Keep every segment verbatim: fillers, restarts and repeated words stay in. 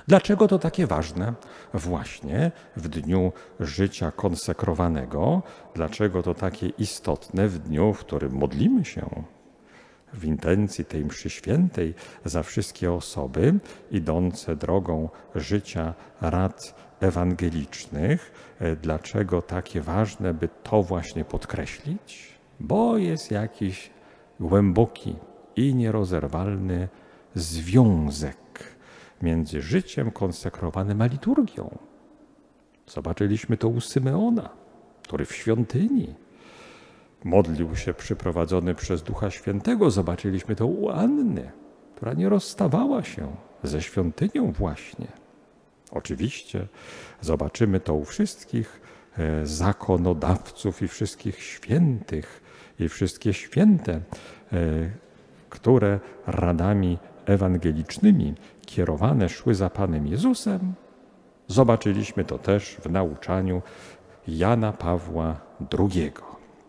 Dlaczego to takie ważne? Właśnie w dniu życia konsekrowanego. Dlaczego to takie istotne w dniu, w którym modlimy się w intencji tej mszy świętej za wszystkie osoby idące drogą życia rad ewangelicznych. Dlaczego takie ważne, by to właśnie podkreślić? Bo jest jakiś głęboki i nierozerwalny związek między życiem konsekrowanym a liturgią. Zobaczyliśmy to u Symeona, który w świątyni modlił się przyprowadzony przez Ducha Świętego. Zobaczyliśmy to u Anny, która nie rozstawała się ze świątynią właśnie. Oczywiście zobaczymy to u wszystkich zakonodawców i wszystkich świętych i wszystkie święte, które radami ewangelicznymi kierowane szły za Panem Jezusem. Zobaczyliśmy to też w nauczaniu Jana Pawła drugiego,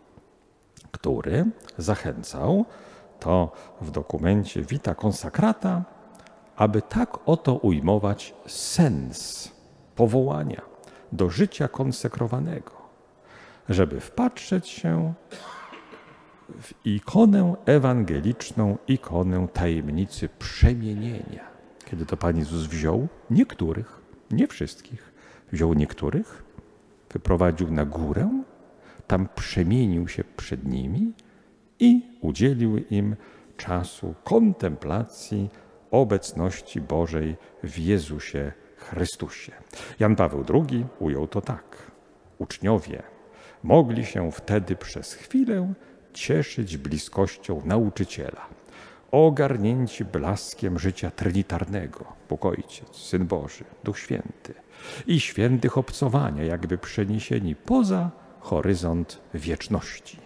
który zachęcał, to w dokumencie Vita Consacrata, aby tak oto ujmować sens powołania do życia konsekrowanego, żeby wpatrzeć się w ikonę ewangeliczną, ikonę tajemnicy przemienienia. Kiedy to Pan Jezus wziął niektórych, nie wszystkich, wziął niektórych, wyprowadził na górę, tam przemienił się przed nimi i udzielił im czasu kontemplacji obecności Bożej w Jezusie Chrystusie. Jan Paweł drugi ujął to tak. Uczniowie mogli się wtedy przez chwilę cieszyć bliskością nauczyciela, ogarnięci blaskiem życia trinitarnego, Bóg Ojciec, Syn Boży, Duch Święty i świętych obcowania, jakby przeniesieni poza horyzont wieczności.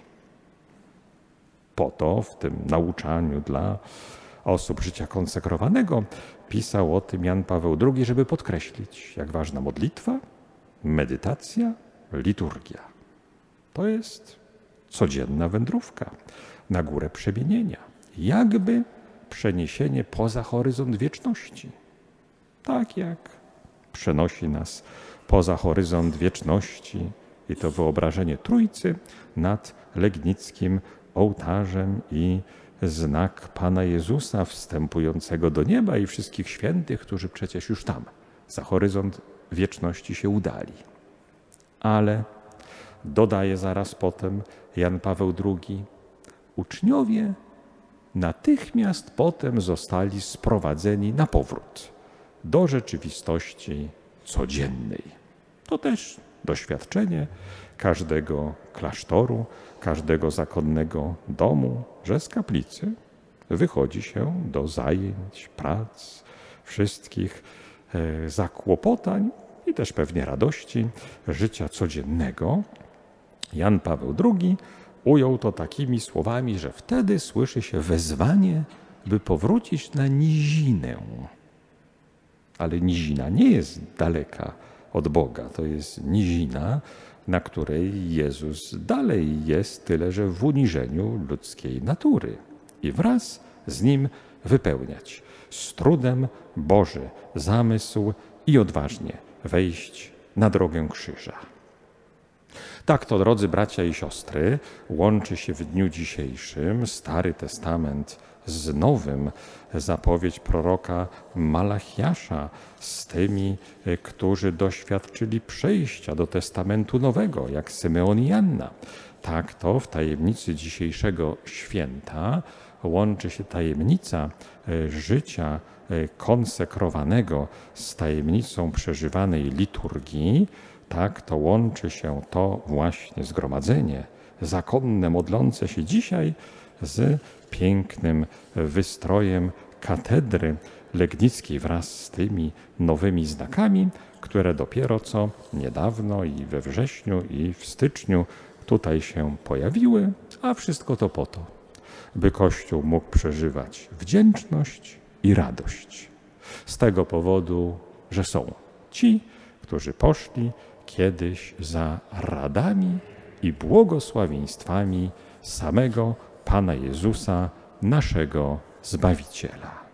Po to w tym nauczaniu dla osób życia konsekrowanego pisał o tym Jan Paweł drugi, żeby podkreślić, jak ważna modlitwa, medytacja, liturgia. To jest codzienna wędrówka na górę przemienienia, jakby przeniesienie poza horyzont wieczności. Tak jak przenosi nas poza horyzont wieczności i to wyobrażenie Trójcy nad legnickim ołtarzem i znak Pana Jezusa wstępującego do nieba i wszystkich świętych, którzy przecież już tam, za horyzont wieczności się udali. Ale dodaje zaraz potem Jan Paweł drugi, uczniowie natychmiast potem zostali sprowadzeni na powrót do rzeczywistości codziennej. To też doświadczenie każdego klasztoru, każdego zakonnego domu, że z kaplicy wychodzi się do zajęć, prac, wszystkich zakłopotań i też pewnie radości życia codziennego. Jan Paweł drugi ujął to takimi słowami, że wtedy słyszy się wezwanie, by powrócić na nizinę. Ale nizina nie jest daleka od Boga. To jest nizina, na której Jezus dalej jest, tyle że w uniżeniu ludzkiej natury. I wraz z Nim wypełniać z trudem Boży zamysł i odważnie wejść na drogę krzyża. Tak to, drodzy bracia i siostry, łączy się w dniu dzisiejszym Stary Testament z Nowym, zapowiedź proroka Malachiasza z tymi, którzy doświadczyli przejścia do Testamentu Nowego, jak Symeon i Anna. Tak to w tajemnicy dzisiejszego święta łączy się tajemnica życia konsekrowanego z tajemnicą przeżywanej liturgii. Tak to łączy się to właśnie zgromadzenie zakonne, modlące się dzisiaj z pięknym wystrojem katedry legnickiej wraz z tymi nowymi znakami, które dopiero co niedawno i we wrześniu i w styczniu tutaj się pojawiły, a wszystko to po to, by Kościół mógł przeżywać wdzięczność i radość z tego powodu, że są ci, którzy poszli kiedyś za radami i błogosławieństwami samego Pana Jezusa, naszego Zbawiciela.